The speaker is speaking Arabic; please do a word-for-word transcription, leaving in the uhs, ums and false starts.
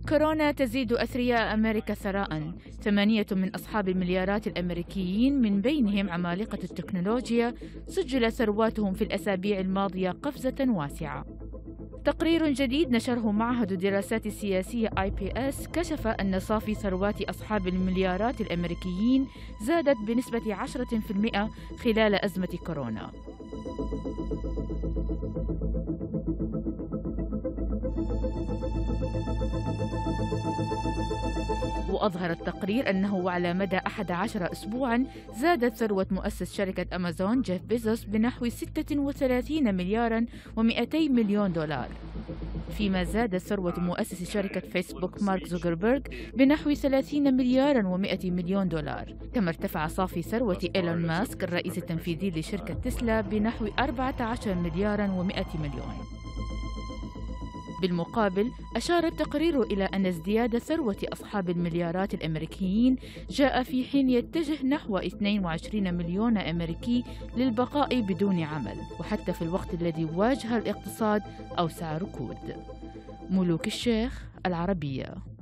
كورونا تزيد أثرياء أمريكا ثراء. ثمانية من أصحاب المليارات الأمريكيين من بينهم عمالقة التكنولوجيا سجل ثرواتهم في الأسابيع الماضية قفزة واسعة. تقرير جديد نشره معهد الدراسات السياسية آي بي إس كشف أن صافي ثروات أصحاب المليارات الأمريكيين زادت بنسبة عشرة بالمئة خلال أزمة كورونا. وأظهر التقرير أنه وعلى مدى أحد عشر أسبوعاً زادت ثروة مؤسس شركة أمازون جيف بيزوس بنحو ستة وثلاثين ملياراً ومئتي مليون دولار، فيما زادت ثروة مؤسس شركة فيسبوك مارك زوكربيرغ بنحو ثلاثين ملياراً ومئة مليون دولار. كما ارتفع صافي ثروة إيلون ماسك الرئيس التنفيذي لشركة تسلا بنحو أربعة عشر ملياراً ومئة مليون. بالمقابل، أشار التقرير إلى أن ازدياد ثروة أصحاب المليارات الأمريكيين جاء في حين يتجه نحو اثنين وعشرين مليون أمريكي للبقاء بدون عمل، وحتى في الوقت الذي واجه الاقتصاد أوسع ركود. ملوك الشيخ العربية.